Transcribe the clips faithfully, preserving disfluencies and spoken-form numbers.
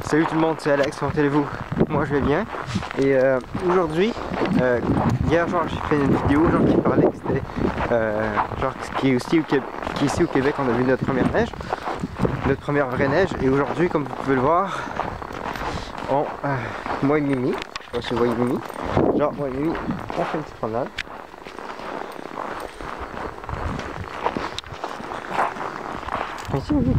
Salut tout le monde, c'est Alex, comment allez-vous? Moi je vais bien. Et euh, aujourd'hui, euh, hier genre j'ai fait une vidéo genre qui parlait que c'était euh, genre qui est aussi au Québec, qui ici au Québec on a vu notre première neige, notre première vraie neige. Et aujourd'hui, comme vous pouvez le voir, on, euh, moi et Mimi, je sais pas si vous voyez Mimi, genre moi et Mimi, on fait une petite promenade. Ici Mimi.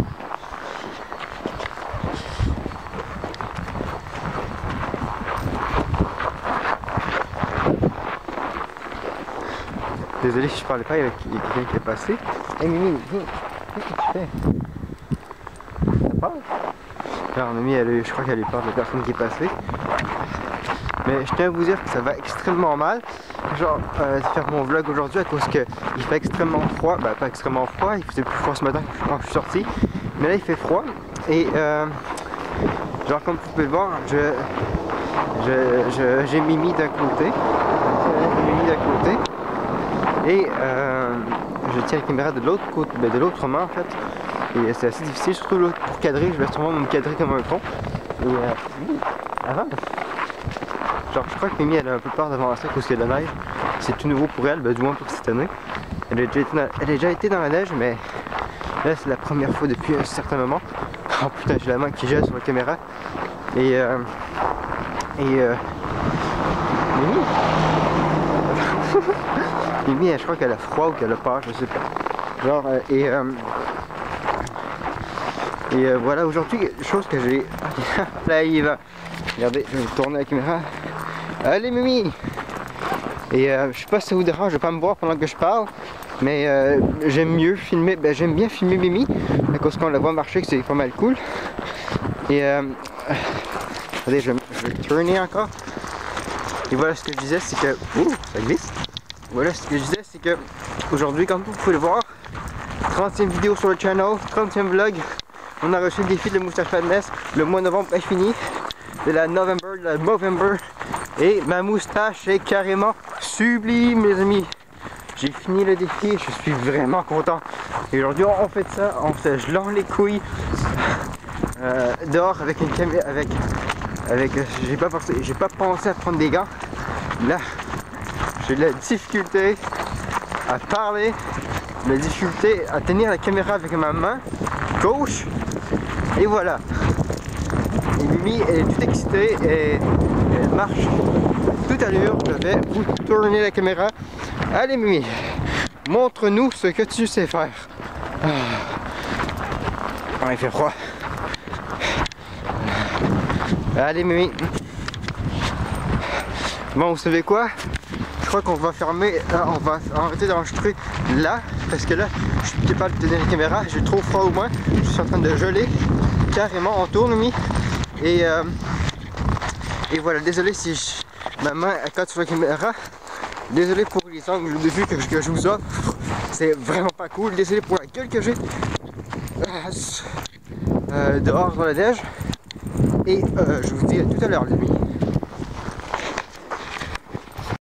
Désolé si je parlais pas, il y a quelqu'un qui est passé. Hé hey, Mimi, viens, qu'est-ce que tu fais? T'as peur? Alors Mimi, elle, je crois qu'elle est peur de la personne qui est passée. Mais je tiens à vous dire que ça va extrêmement mal. Genre, euh, de faire mon vlog aujourd'hui à cause qu'il fait extrêmement froid. Bah pas extrêmement froid, il faisait plus froid ce matin quand je suis sorti. Mais là il fait froid. Et euh, genre comme vous pouvez le voir, je j'ai je, je, Mimi d'un côté. J'ai Mimi d'un côté. Et euh, je tiens la caméra de l'autre côté, ben de l'autre main en fait. Et c'est assez difficile, surtout l'autre pour cadrer, je vais sûrement me cadrer comme un con. Et euh, oui, avant, genre je crois que Mimi elle a un peu peur d'avancer à cause qu'il y a de la neige. C'est tout nouveau pour elle, ben, du moins pour cette année. Elle a, déjà été dans, elle a déjà été dans la neige, mais là c'est la première fois depuis un certain moment. Oh putain, j'ai la main qui gèle sur la caméra. Et euh, et euh, Mimi Mimi, je crois qu'elle a froid ou qu'elle a peur, je sais pas. Genre, euh, et euh, et euh, voilà, aujourd'hui, chose que j'ai. Là, il va. Regardez, je vais tourner la caméra. Allez, Mimi! Et euh, je sais pas si ça vous dérange, je vais pas me voir pendant que je parle, mais euh, j'aime mieux filmer. Ben, j'aime bien filmer Mimi, à cause qu'on la voit marcher, que c'est pas mal cool. Et euh, attendez, je, je vais tourner encore. Et voilà ce que je disais, c'est que. Ouh, ça glisse! Voilà ce que je disais, c'est que aujourd'hui, comme vous pouvez le voir, trentième vidéo sur le channel, trentième vlog, on a reçu le défi de la moustache Madness. Le mois de novembre est fini, de la November, de la Movember, et ma moustache est carrément sublime, les amis. J'ai fini le défi, je suis vraiment content. Et aujourd'hui, on fait ça, on se gelant les couilles euh, dehors avec une caméra, avec, avec, j'ai pas pensé, j'ai pas pensé à prendre des gants. Là. J'ai de la difficulté à parler, de la difficulté à tenir la caméra avec ma main gauche. Et voilà. Et Mimi est toute excitée et elle marche tout à l'heure. Je vais vous tourner la caméra. Allez Mimi, montre-nous ce que tu sais faire. Ah. Oh, il fait froid. Allez Mimi. Bon, vous savez quoi? Je crois qu'on va fermer, euh, on va arrêter d'enregistrer là, parce que là, je suis capable de tenir la caméra, j'ai trop froid au moins, je suis en train de geler, carrément, on tourne, Mimi, et, euh, et voilà, désolé si je, ma main elle cote sur la caméra, désolé pour les angles de vue que, que je vous offre, c'est vraiment pas cool, désolé pour la gueule que j'ai, euh, dehors dans la neige, et euh, je vous dis à tout à l'heure, les amis.